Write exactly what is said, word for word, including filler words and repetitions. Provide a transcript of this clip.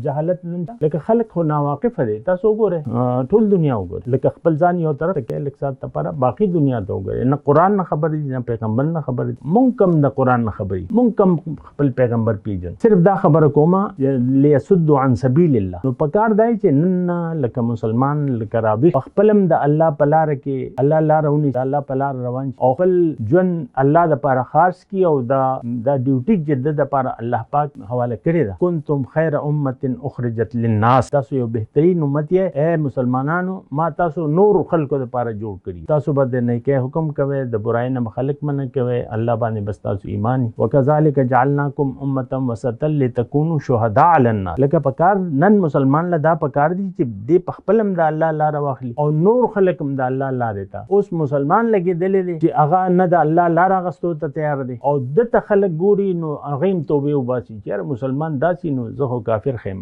جهالت نن لکه خلک خو ناواقف دي. تاسو وګورئ ټول دنیا وګورئ، لکه خپل ځان یو طرف ته کې لکه سات لپاره باقي دنیا ته وګورئ. نه قرآن نه خبر دي، نه پیغمبر نه خبر دي. مونږ کم د قرآن نه خبري، مونږ کم خپل پیغمبر پیژن. صرف دا خبره کومه ليصد عن سبيل الله. نو پکار دی چې نن لکه مسلمان لکه رابي خپلم د الله په لار کې الله لار ونی، الله په لار روان او خپل ژوند الله د لپاره خاص کی او دا د ډیوټي جدد د لپاره الله پاک حواله کړی دا. کنتم خیر امه اخرجت للناس، تاسو یو بهترین امت یې اے مسلمانانو، ما تاسو نور خلکو د لپاره جوړ کړی. تاسو به د نیکه حکم کوي، د برائی نه خلق منع کوي، الله باندې بس تاسو ایمان. وکذالک جعلناکم امه وسطا لتكونوا شهداء علی الناس. لکه پکار نن مسلمان له دا پکار دي چې د پخپلم د الله لار واخلي او نور خلقم د الله لار ته. اوس مسلمان لګي دلې دي چې هغه نه د الله لار غستو ته تیار دي او د خلک ګوري نو هغه توبه وباسي چې مسلمان داسي نو زه کافر خیم.